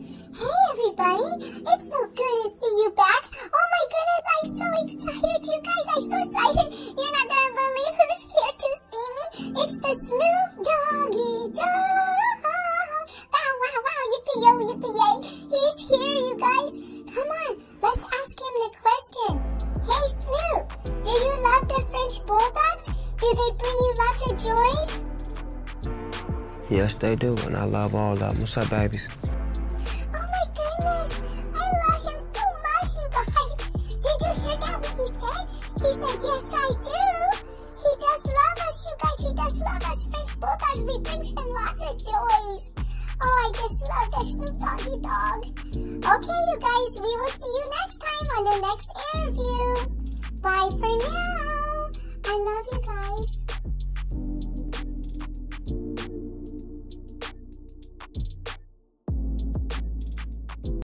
Hey everybody, it's so good to see you back. Oh my goodness, I'm so excited, you guys. I'm so excited. You're not gonna believe who's here to see me. It's the Snoop Doggy Dog. Wow, wow, wow, yippee-yo, yippee-yay. He's here, you guys. Come on, let's ask him the question. Hey Snoop, do you love the French Bulldogs? Do they bring you lots of joys? Yes, they do, and I love all of them. What's up, babies? Oh my goodness, I love him so much, you guys. Did you hear that what he said? He said, yes, I do. He does love us, you guys. He does love us. French Bulldogs, we brings him lots of joys. Oh, I just love that Snoop Doggy Dog. Okay, you guys, we will see you next time on the next interview. Bye for now. I love you guys.